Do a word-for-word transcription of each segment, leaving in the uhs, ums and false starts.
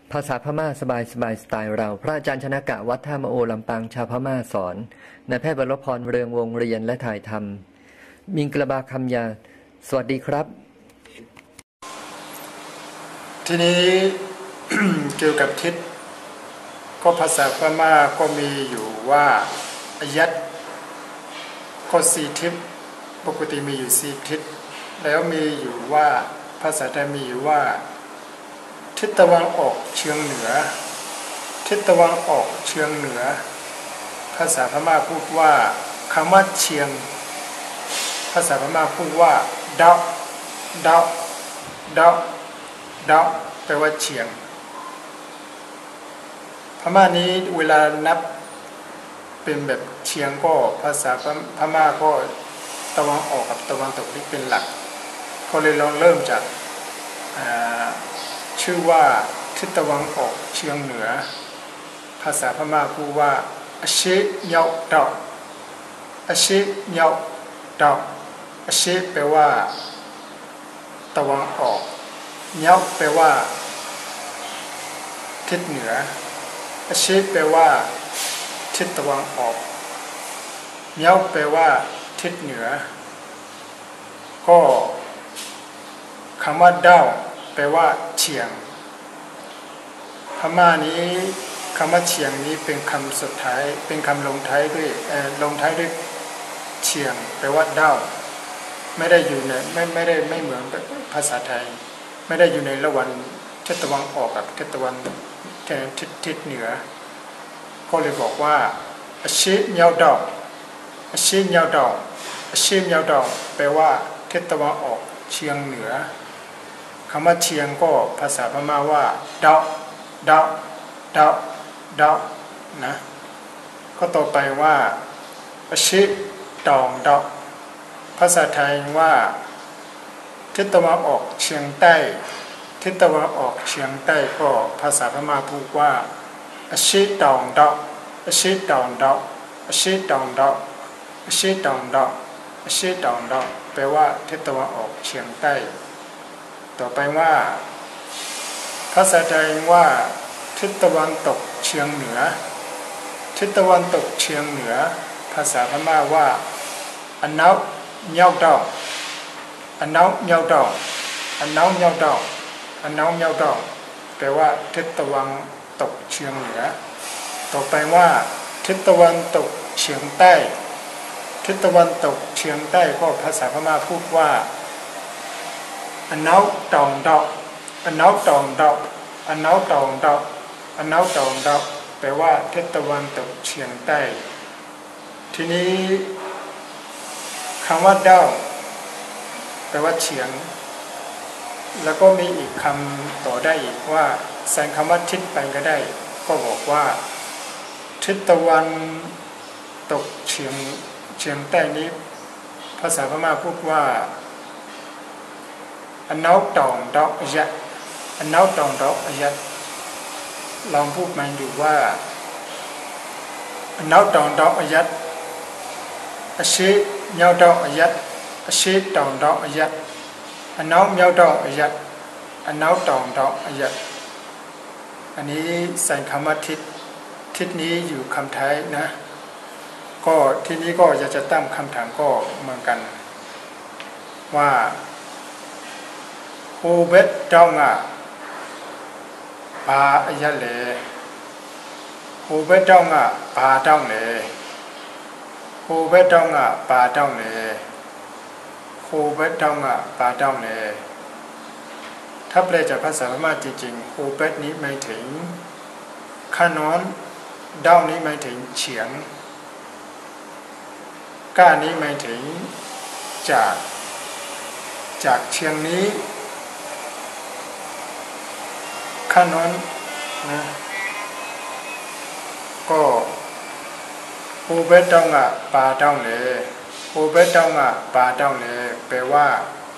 ภาษาพม่าสบายสบายสไตล์เราพระอาจารย์ชนกะวัดท่ามะโอลำปางชาวพม่าสอนนายแพทย์วรพรเรืองวงเรียนและถ่ายทำมิงกระบาคำยาสวัสดีครับทีนี้ เกี่ยวกับทิศก็ภาษาพม่าก็มีอยู่ว่าอายัดก็สี่ทิศปกติมีอยู่สี่ทิศแล้วมีอยู่ว่าภาษาไทยมีอยู่ว่าทิศตะวันออกเฉียงเหนือทิศตะวันออกเฉียงเหนือภาษาพม่าพูดว่าคำว่าเฉียงภาษาพม่าพูดว่าดาวดาวดาวดาวแปลว่าเฉียงพม่านี้เวลานับเป็นแบบเฉียงก็ภาษาพม่าก็ตะวันออกกับตะวันตกนี่เป็นหลักก็เลยลองเริ่มจากชื่อว่าทิศตะวันออกเฉียงเหนือภาษาพม่าพูดว่าอาเชเยาดาวอาเชเยาดาวอาเชแปลว่าตะวันออกเยาแปลว่าทิศเหนืออาเชแปลว่าทิศตะวันออกเยาแปลว่าทิศเหนือก็คำว่าดาวแปลว่าเฉียงพม่านี้คำว่าเฉียงนี้เป็นคำสุดท้ายเป็นคำลงท้ายด้วยลงท้ายด้วยเฉียงแปลว่าดาวไม่ได้อยู่ในไม่ไม่ได้ไม่เหมือนภาษาไทยไม่ได้อยู่ในระหว่างทิศตะวันออกกับทิศตะวันทิศทิศเหนือก็เลยบอกว่าอาชีเมียวดอกอาชีเมียวดอกอาชีเมียวดอกแปลว่าทิศตะวันออกเฉียงเหนือคำว่าเฉียงก็ภาษาพม่าว่าดาวดาวดาวดาวนะก็ต่อไปว่าอาชีดองดอกภาษาไทยว่าทิศตะวันออกเฉียงใต้ทิศตะวันออกเฉียงใต้ก็ภาษาพม่าพูดว่าอาชีดองดอกอาชีดองดอกอาชีดองดอกอาชีดองดอกอาชีดองดอกแปลว่าทิศตะวันออกเฉียงใต้ต่อไปว่าภาษาไทยว่าทิศตะวันตกเฉียงเหนือทิศตะวันตกเฉียงเหนือภาษาพม่าว่าอันนาวเมียวดอกอันนาวเมียวดอกอันนาวเมียวดอกอันนาวเมียวดอกแปลว่าทิศตะวันตกเฉียงเหนือต่อไปว่าทิศตะวันตกเฉียงใต้ทิศตะวันตกเฉียงใต้ก็ภาษาพม่าพูดว่าอันนาวตองดอกอันนาวตองดอกอันนาวตองดอกอันนาวตองดอกแปลว่าทิศตะวันตกเฉียงใต้ทีนี้คำว่าดาวแปลว่าเฉียงแล้วก็มีอีกคำต่อได้อีกว่าใส่คำว่าทิศไปก็ได้ก็บอกว่าทิศตะวันตกเฉียงเฉียงใต้นี้ภาษาพม่าพูดว่าอันนาวตองดอกยัดอันนาวตองดอกยัดลองพูดมันดูว่าอันนาวตองดอกยัดอาชีเมียวดอกยัดอาชีตองดอกยัดอันนาวเมียวดอกยัดอันนาวตองดอกยัดอันนี้ใส่คำว่าทิศทิศนี้อยู่คำไทยนะก็ทีนี้ก็อยากจะตั้งคำถามก็เหมือนกันว่าโฮเบตเจ้าอ่ะปาอยัดเลยโฮเบตเจ้าอ่ะปาเจ้าเลยโฮเบตเจ้าอ่ะปาเจ้าเลยโฮเบตเจ้าอ่ะปาเจ้าเลยถ้าแปลจากภาษาพม่าจริงๆโฮเบตนี้หมายถึงขนอนเด้านี้หมายถึงเฉียงก้านี้หมายถึงจากจากเชียงนี้ขนอนนะก็โฮเบตเจ้าอ่ะปาเจ้าเลยโฮเบตเจ้าอ่ะปาเจ้าเลยแปลว่า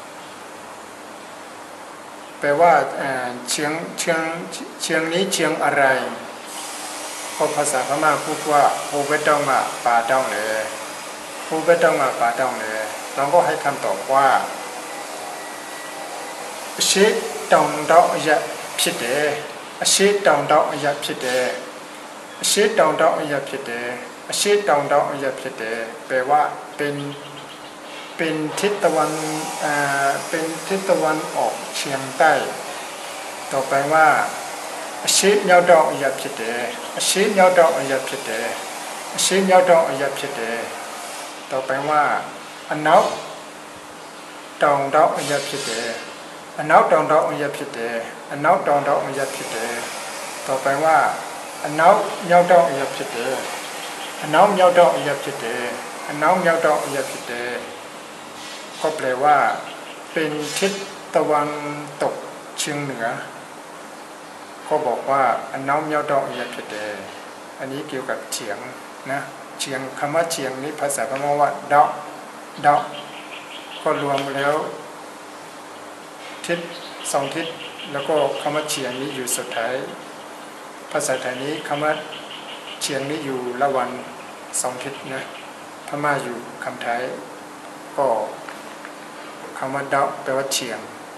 แปลว่าเชียงเชียงเชียงนี้เชียงอะไรก็ภาษาพม่าพูดว่าโฮเบตเจ้าอ่ะปาเจ้าเลยโฮเบตเจ้าอ่ะปาเจ้าเลยเราก็ให้คำตอบว่าชิตองดอกยัดဖြစ်တယ်အရှိတောင်တောင်အရာဖြစ်တယ်အရှိတောင်တောင်အရာဖြစ်တယ်အရှိတောင်တောင်အရာဖြစ်တယ်แปลว่าเป็นเป็นทิศตะวันเอ่อเป็นทิศตะวันออกเฉียงใต้ต่อไปว่าအရှိမြောက်တောင်အရာဖြစ်တယ်အရှိမြောက်တောင်အရာဖြစ်တယ်အရှိမြောက်တောင်အရာဖြစ်တယ်ต่อไปว่าအနောက်တောင်တောင်အရာဖြစ်တယ်အနောက်တောင်တောင်အရာဖြစ်တယ်အနောက်တောင်တောင်အရာဖြစ်တယ်ต่อไปว่าအနောက်မြောက်တောင်အရာဖြစ်တယ်အနောက်မြောက်တောင်အရာဖြစ်တယ်အနောက်မြောက်တောင်အရာဖြစ်တယ်ก็แปลว่าเป็นทิศตะวันตกเฉียงเหนือก็บอกว่าอันน้อมเย้าดอกอย่าผิดเดอันนี้เกี่ยวกับเฉียงนะเฉียงคำว่าเฉียงนี้ภาษาพม่าว่าดอกดอกก็รวมแล้วทิศสองทิศแล้วก็คำว่าเฉียงนี้อยู่สุดท้ายภาษาไทยนี้คำว่าเฉียงนี้อยู่ระหว่างสองทิศนะพม่าอยู่คำไทยก็คำว่าดอกแปลว่าเฉียง